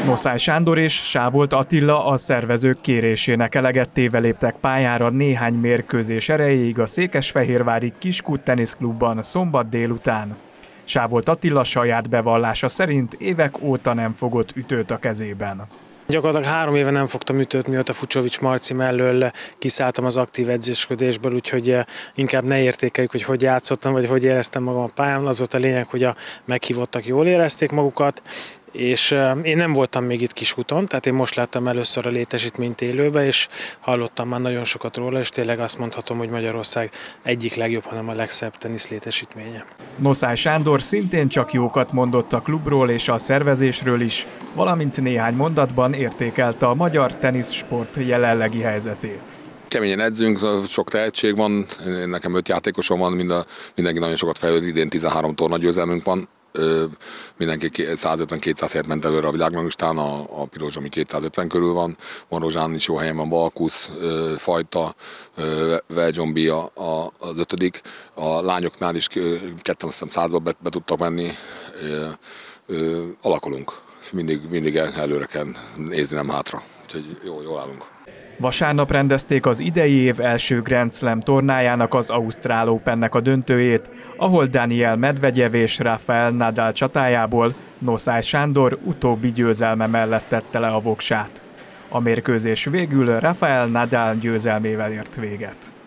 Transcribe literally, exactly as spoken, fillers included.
Noszály Sándor és Sávolt Attila a szervezők kérésének eleget téve léptek pályára néhány mérkőzés erejéig a székesfehérvári Kiskút teniszklubban szombat délután. Sávolt Attila saját bevallása szerint évek óta nem fogott ütőt a kezében. Gyakorlatilag három éve nem fogtam ütőt, mióta Fucsovics Marci mellől kiszálltam az aktív edzésködésből, úgyhogy inkább ne értékeljük, hogy hogy játszottam, vagy hogy éreztem magam a pályán. Az volt a lényeg, hogy a meghívottak jól érezték magukat, és én nem voltam még itt Kiskúton, tehát én most láttam először a létesítményt élőbe, és hallottam már nagyon sokat róla, és tényleg azt mondhatom, hogy Magyarország egyik legjobb, hanem a legszebb tenisz létesítménye. Noszály Sándor szintén csak jókat mondott a klubról és a szervezésről is, valamint néhány mondatban értékelte a magyar teniszsport jelenlegi helyzetét. Keményen edzünk, sok tehetség van, nekem öt játékosom van, mind a, mindenki nagyon sokat fejlődik, idén tizenhárom torna győzelmünk van. Ö, mindenki százötven-kétszáz helyet ment előre a világranglistán, a, a Piros Zsomi kétszázötven körül van, Marozsán is jó helyen van, Balkusz, ö, Fajta, Veldzsombi a, a, az ötödik, a lányoknál is ketten azt hiszem százba be, be tudtak menni, ö, ö, alakulunk, mindig, mindig előre kell nézni, nem hátra, úgyhogy jó, jól állunk. Vasárnap rendezték az idei év első Grand Slam tornájának, az Ausztrál Opennek a döntőjét, ahol Daniel Medvegyev és Rafael Nadal csatájából Noszály Sándor utóbbi győzelme mellett tette le a voksát. A mérkőzés végül Rafael Nadal győzelmével ért véget.